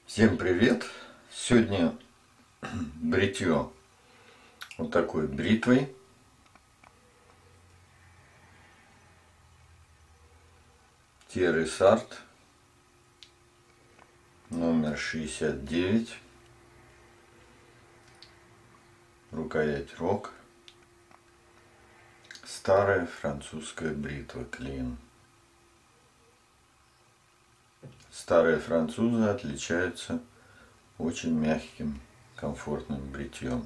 Всем привет! Сегодня бритье вот такой бритвой. Террисарт номер 69. Рукоять рог. Старая французская бритва клин. Старые французы отличаются очень мягким, комфортным бритьем.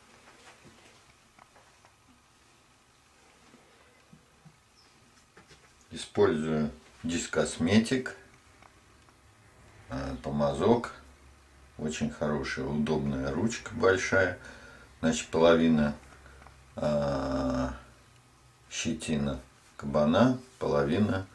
Использую дискосметик, помазок. Очень хорошая, удобная ручка большая. Значит, половина щетина кабана, половина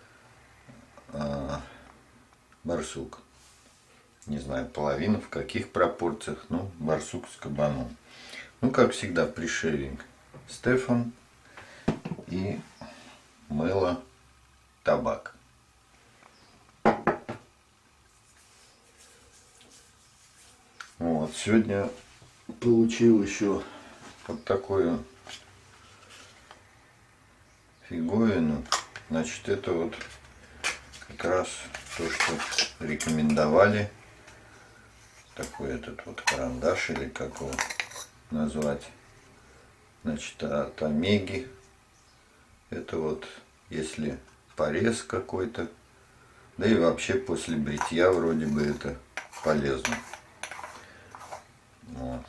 барсук. Не знаю, половина в каких пропорциях, но барсук с кабаном. Ну, как всегда, пришейвинг Стефан и мыло табак. Вот, сегодня получил еще вот такую фиговину. Значит, это вот как раз то, что рекомендовали. Такой этот вот карандаш, или как его назвать. Значит, от Омеги. Это вот если порез какой-то, да и вообще после бритья вроде бы это полезно. Вот.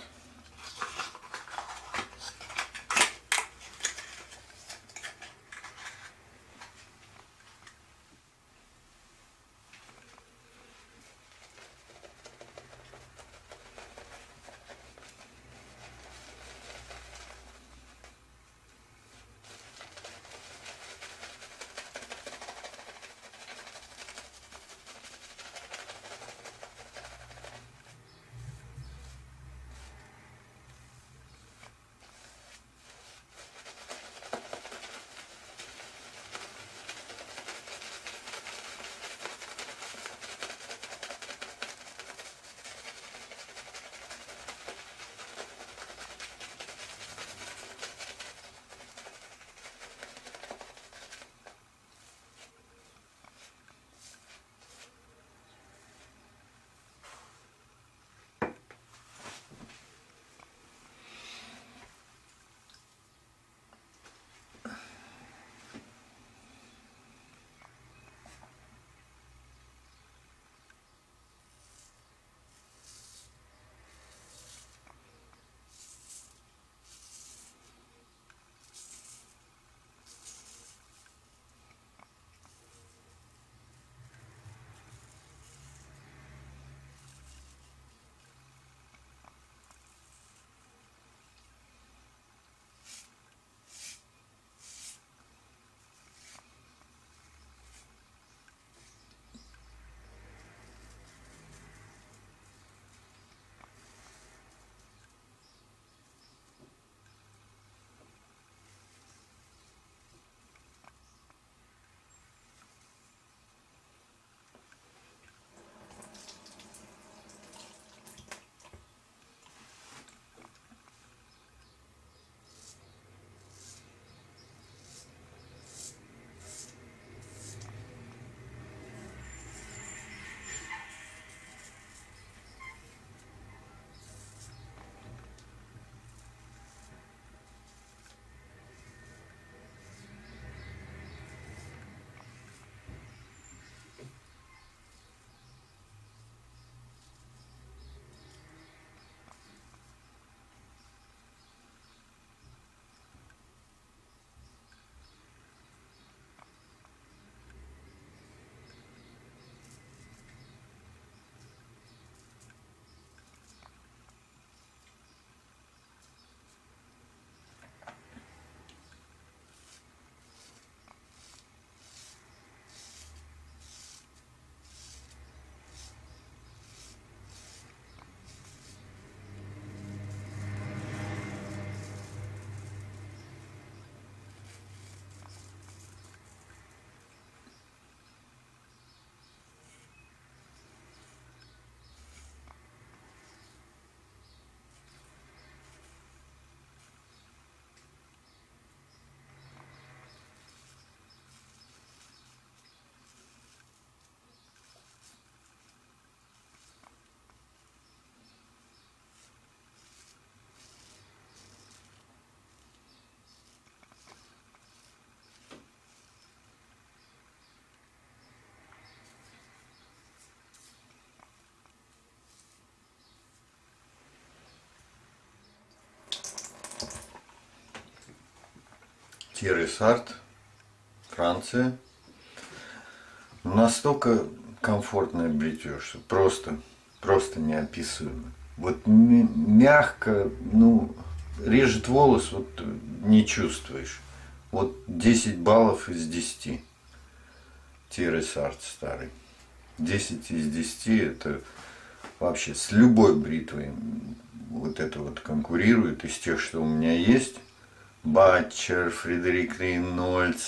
Thierry Sard, Франция. Настолько комфортное бритье, что просто неописуемо. Вот мягко, ну, режет волос, вот не чувствуешь. Вот 10 баллов из 10. Thierry Sard старый. 10 из 10 это вообще с любой бритвой вот это вот конкурирует из тех, что у меня есть. Батчер, Фредерик Рейнольдс,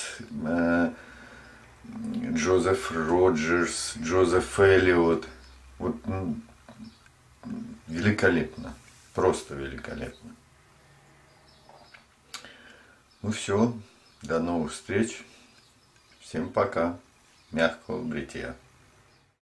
Джозеф Роджерс, Джозеф Эллиот. Вот великолепно. Просто великолепно. Ну все. До новых встреч. Всем пока. Мягкого бритья.